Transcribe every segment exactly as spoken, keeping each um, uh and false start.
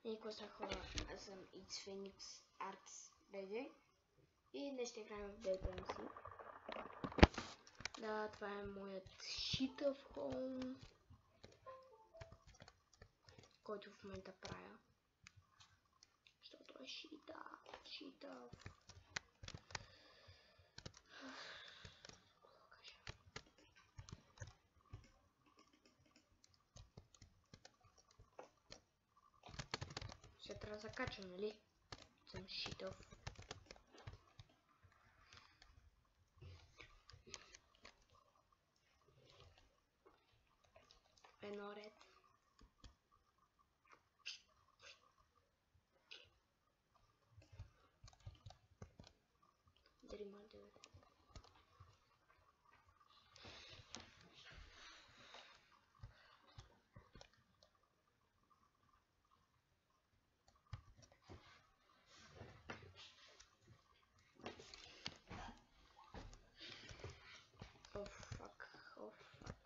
И какво са хора, аз съм It's Phoenix Arts би джи и днес ще играем в Delta ем си. Да, това е моят шитъв хоум, който в момента правя. Защото е шитъв, шитъв. Ще трябва да закачам, нали? Съм шитъв. Едно ред. Дрима, да. Oh fuck, oh fuck.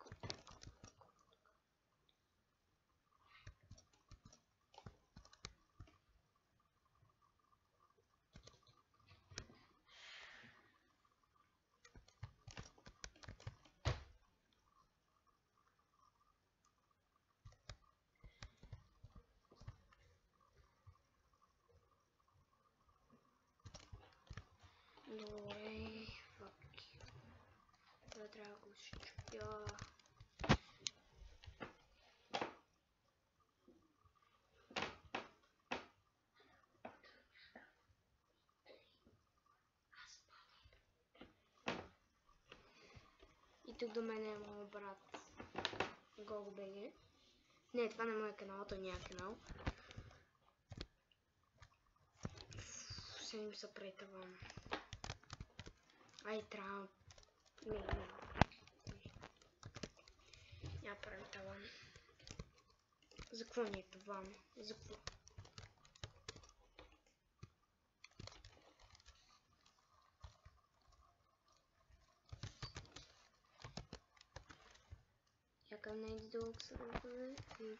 Добре, fuck. Това трябва да го щупя. И тук до мен е моят брат GoGoBG. Не, това не е моят канал, то няма канал. Ще им се претавам. Ай, трябва... Не, не. Няма правим таван. За какво ни е таван? За какво? Яка не е дълъг съдържане и...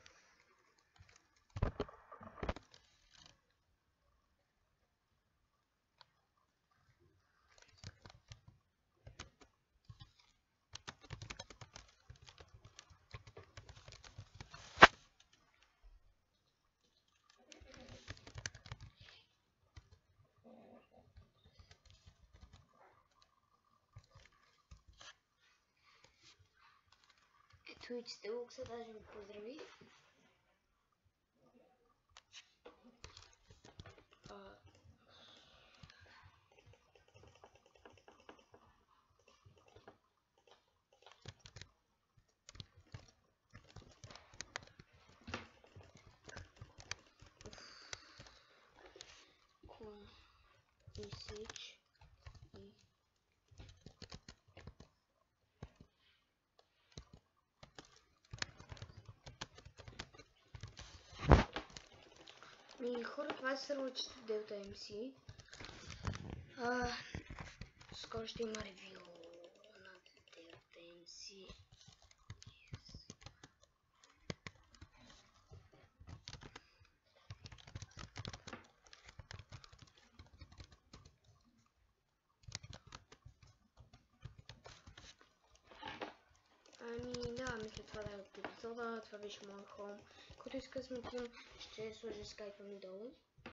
Twitch Deluxe даже ми поздрави. А... Ком... И сич... И... Ми хора, това е сервърчето Delta ем си. А, скоро ще има ревю на Delta ем си. Yes. Ами да, мисля това да е от епизода. Това беше моят хоум. Който иска да сме тим, ще сложа скайпа ми долу.